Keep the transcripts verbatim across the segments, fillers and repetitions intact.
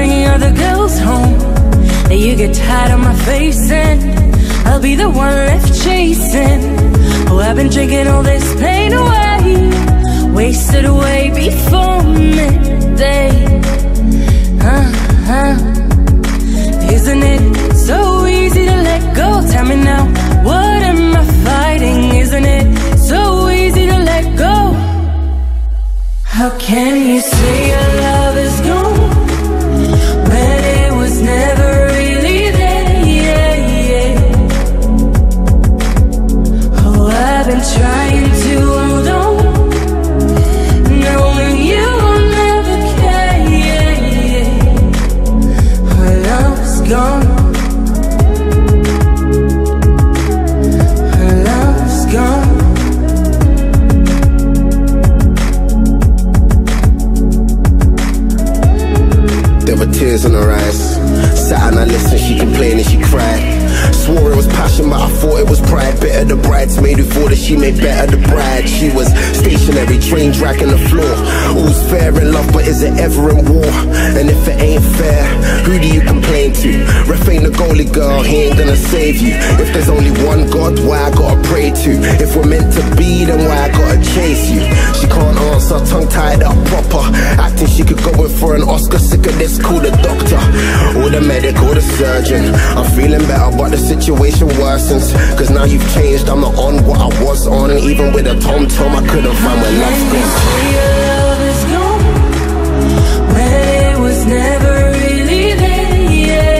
bringing other girls home, that you get tired of my face and I'll be the one left chasing. Oh, I've been drinking all this pain away, wasted away before midday. Uh-huh. Isn't it so easy to let go? Tell me now, what am I fighting? Isn't it so easy to let go? How can you say your love is gone when it was never really there? Yeah, yeah. Oh, I've been trying to hold on, knowing you will never care. Yeah, yeah. Our love's gone. Our love's gone. There were tears in her eyes. Sat and I listened, she complained and she cried. Swore it was passion, but I thought it was pride. Better the bridesmaid who thought that she made better the bride. She was stationary, train dragging the floor. All's fair in love, but is it ever in war? And if it ain't fair, who do you complain to? Ref ain't the goalie, girl, he ain't gonna save you. If there's only one God, why I gotta pray to? If we're meant to be, then why I gotta chase you? She can't answer, tongue tied up proper, acting she could go in for an Oscar. Sick of this, call the doctor or the medic or the surgeon. I'm feeling better, but the situation worsens, cause now you've changed, I'm not on what I was on. And even with a tom-tom, I couldn't find where love's gone. Your love is gone when it was never really there. Yeah,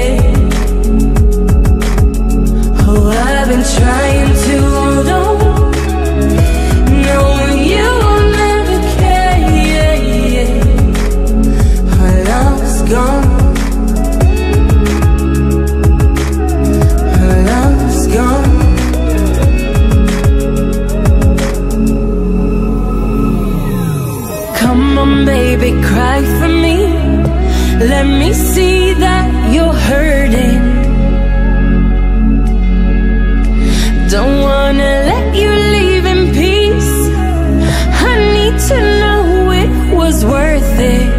yeah. Oh, I've been trying to hold on, knowing you will never care. Yeah, yeah. Our love's gone. Come on, baby, cry for me. Let me see that you're hurting. Don't wanna let you leave in peace. I need to know it was worth it.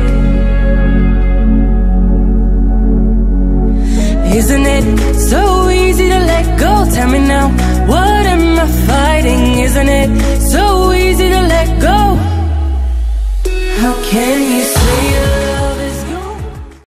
Isn't it so easy to let go? Tell me now, what am I fighting? Isn't it so easy to let go? How can you say